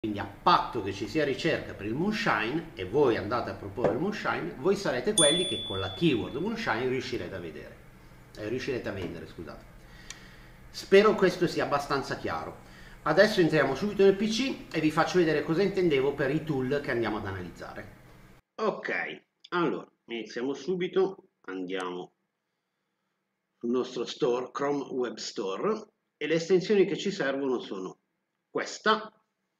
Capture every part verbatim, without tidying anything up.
Quindi a patto che ci sia ricerca per il Moonshine e voi andate a proporre il Moonshine, voi sarete quelli che con la keyword Moonshine riuscirete a vedere, eh, riuscirete a vendere, scusate. Spero questo sia abbastanza chiaro. Adesso entriamo subito nel P C e vi faccio vedere cosa intendevo per i tool che andiamo ad analizzare. Ok, allora iniziamo subito, andiamo sul nostro store, Chrome Web Store, e le estensioni che ci servono sono questa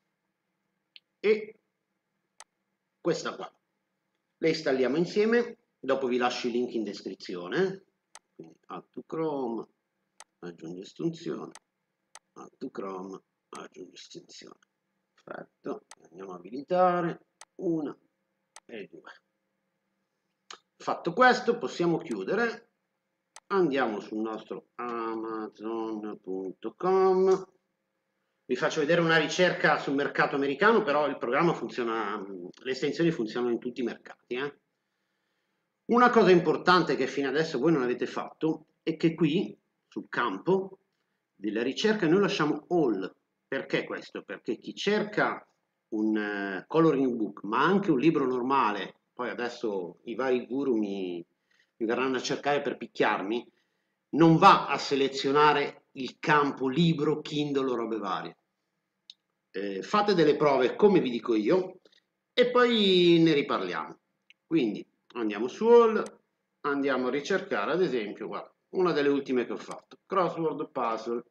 e questa qua. Le installiamo insieme, dopo vi lascio i link in descrizione. Quindi add to Chrome, aggiungi estensione, add to Chrome, aggiungi estensione. Perfetto, andiamo a abilitare una e due. Fatto questo possiamo chiudere, andiamo sul nostro amazon punto com. Vi faccio vedere una ricerca sul mercato americano, però il programma funziona, le estensioni funzionano in tutti i mercati. Eh? Una cosa importante che fino adesso voi non avete fatto è che qui, sul campo della ricerca, noi lasciamo all. Perché questo? Perché chi cerca un uh, coloring book, ma anche un libro normale, poi adesso i vari guru mi, mi verranno a cercare per picchiarmi, non va a selezionare il campo libro, Kindle o robe varie. Eh, fate delle prove come vi dico io e poi ne riparliamo. Quindi andiamo su all, andiamo a ricercare ad esempio, guarda, una delle ultime che ho fatto, crossword puzzle.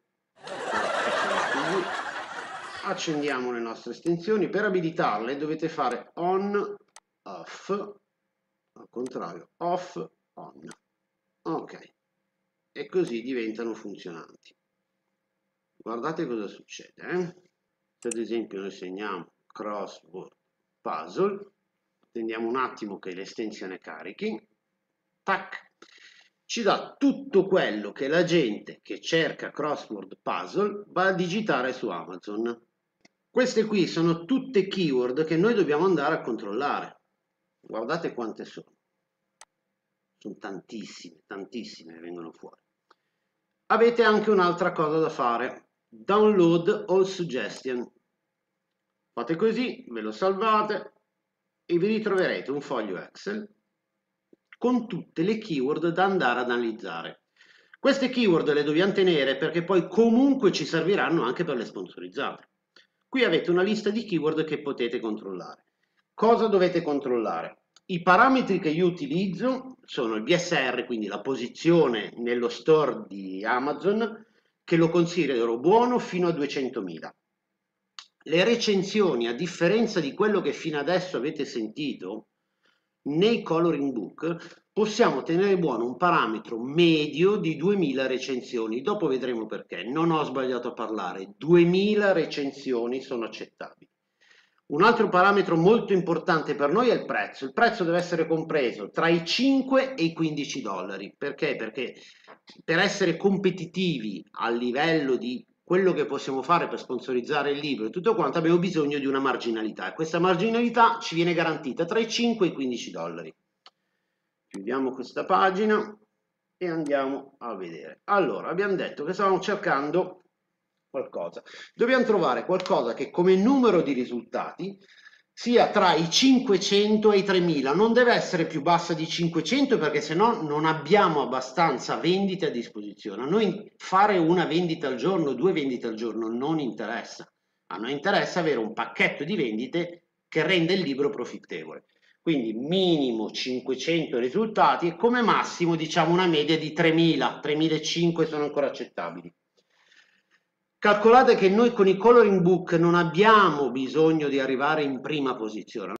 Accendiamo le nostre estensioni. Per abilitarle dovete fare on, off, al contrario, off, on. Ok, e così diventano funzionanti. Guardate cosa succede, eh? Se ad esempio noi segniamo crossword puzzle, attendiamo un attimo che l'estensione carichi, tac, ci dà tutto quello che la gente che cerca crossword puzzle va a digitare su Amazon. Queste qui sono tutte keyword che noi dobbiamo andare a controllare. Guardate quante sono. Sono tantissime, tantissime che vengono fuori. Avete anche un'altra cosa da fare. Download all suggestion. Fate così, ve lo salvate e vi ritroverete un foglio Excel con tutte le keyword da andare ad analizzare. Queste keyword le dobbiamo tenere perché poi comunque ci serviranno anche per le sponsorizzate. Qui avete una lista di keyword che potete controllare. Cosa dovete controllare? I parametri che io utilizzo sono il B S R, quindi la posizione nello store di Amazon, che lo considero buono fino a duecentomila. Le recensioni, a differenza di quello che fino adesso avete sentito, nei coloring book possiamo tenere buono un parametro medio di duemila recensioni. Dopo vedremo perché. Non ho sbagliato a parlare. duemila recensioni sono accettabili. Un altro parametro molto importante per noi è il prezzo. Il prezzo deve essere compreso tra i cinque e i quindici dollari. Perché? Perché per essere competitivi a livello di quello che possiamo fare per sponsorizzare il libro e tutto quanto, abbiamo bisogno di una marginalità e questa marginalità ci viene garantita tra i cinque e i quindici dollari. Chiudiamo questa pagina e andiamo a vedere. Allora, abbiamo detto che stavamo cercando qualcosa. Dobbiamo trovare qualcosa che come numero di risultati sia tra i cinquecento e i tremila, non deve essere più bassa di cinquecento perché sennò non abbiamo abbastanza vendite a disposizione. A noi fare una vendita al giorno, due vendite al giorno non interessa. A noi interessa avere un pacchetto di vendite che rende il libro profittevole. Quindi minimo cinquecento risultati e come massimo diciamo una media di tremila, tremilacinquecento sono ancora accettabili. Calcolate che noi con i coloring book non abbiamo bisogno di arrivare in prima posizione.